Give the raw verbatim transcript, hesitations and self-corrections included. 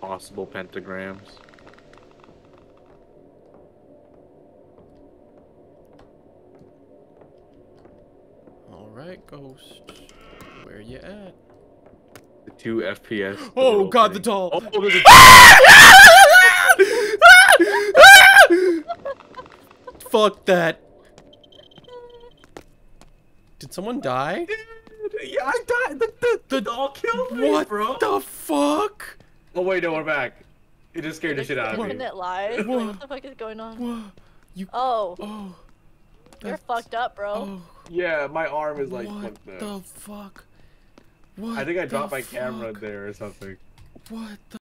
possible pentagrams. Alright, Ghost. Where you at? The two F P S. Oh god, the doll! Oh, there's a Fuck that. Did someone die? Yeah, I died. The, the, the doll killed me, What bro. What the fuck? Oh wait, no, we're back. It just scared the shit out of me. Infinite lives? Like, what the fuck is going on? Whoa. You. Oh. Oh. You're That's- fucked up, bro. Oh. Yeah, my arm is like What fucked up. the fuck? What I think I dropped the my camera fuck? there or something. What the